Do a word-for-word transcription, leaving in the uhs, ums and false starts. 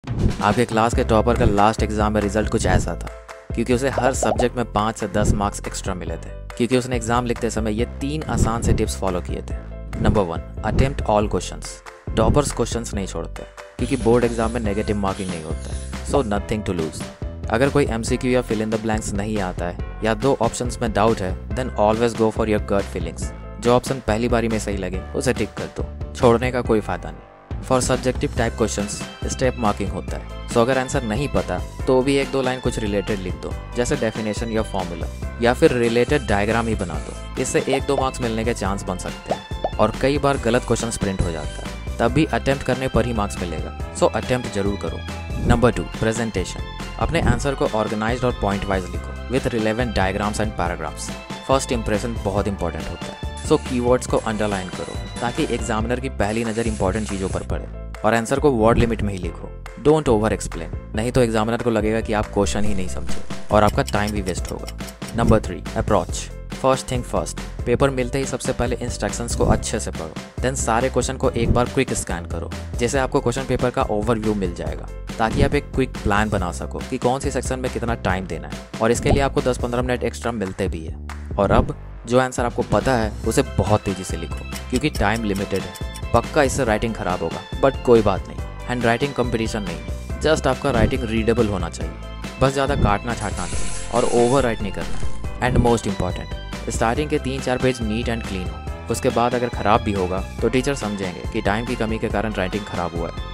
आपके क्लास के टॉपर का लास्ट एग्जाम में रिजल्ट कुछ ऐसा था, क्योंकि उसे हर सब्जेक्ट में पाँच से दस मार्क्स एक्स्ट्रा मिले थे, क्योंकि उसने एग्जाम लिखते समय ये तीन आसान से टिप्स फॉलो किए थे। Number one, attempt all questions. Toppers questions नहीं छोड़ते, क्योंकि बोर्ड एग्जाम में नेगेटिव मार्किंग नहीं होता है, सो नथिंग टू लूज। अगर कोई एमसीक्यू या फिल इन द ब्लैंक्स नहीं आता है या दो ऑप्शंस में डाउट है, then always go for your gut feelings. जो ऑप्शन पहली बारी में सही लगे उसे टिक कर दो, छोड़ने का कोई फायदा नहीं। For subjective type questions step marking होता है, सो अगर आंसर नहीं पता तो भी एक दो लाइन कुछ रिलेटेड लिख दो, जैसे डेफिनेशन या फॉर्मूला, या फिर रिलेटेड डायग्राम ही बना दो। इससे एक दो मार्क्स मिलने के चांस बन सकते हैं, और कई बार गलत क्वेश्चन प्रिंट हो जाता है, तब भी अटेम्प्ट करने पर ही मार्क्स मिलेगा, सो अटेम्प्ट जरूर करो। Number two, presentation. अपने आंसर को ऑर्गेनाइज्ड और पॉइंट वाइज लिखो with relevant diagrams and paragraphs. First impression बहुत इंपॉर्टेंट होता है, सो कीवर्ड्स को अंडरलाइन करो ताकि एग्जामिनर की पहली नज़र इंपॉर्टेंट चीज़ों पर पड़े, और आंसर को वर्ड लिमिट में ही लिखो। डोंट ओवर एक्सप्लेन, नहीं तो एग्जामिनर को लगेगा कि आप क्वेश्चन ही नहीं समझे और आपका टाइम भी वेस्ट होगा। Number three, approach. First thing first, paper मिलते ही सबसे पहले इंस्ट्रक्शंस को अच्छे से पढ़ो, देन सारे क्वेश्चन को एक बार क्विक स्कैन करो, जैसे आपको क्वेश्चन पेपर का ओवरव्यू मिल जाएगा, ताकि आप एक क्विक प्लान बना सको कि कौन सी सेक्शन में कितना टाइम देना है, और इसके लिए आपको दस पंद्रह मिनट एक्स्ट्रा मिलते भी है। और अब जो आंसर आपको पता है उसे बहुत तेज़ी से लिखो, क्योंकि टाइम लिमिटेड है। पक्का इससे राइटिंग खराब होगा, बट कोई बात नहीं, हैंड राइटिंग कंपटीशन नहीं, जस्ट आपका राइटिंग रीडेबल होना चाहिए, बस ज़्यादा काटना छाटना नहीं और ओवर राइट नहीं करना। एंड मोस्ट इंपॉर्टेंट, स्टार्टिंग के तीन चार पेज नीट एंड क्लीन हो, उसके बाद अगर ख़राब भी होगा तो टीचर समझेंगे कि टाइम की कमी के कारण राइटिंग ख़राब हुआ है,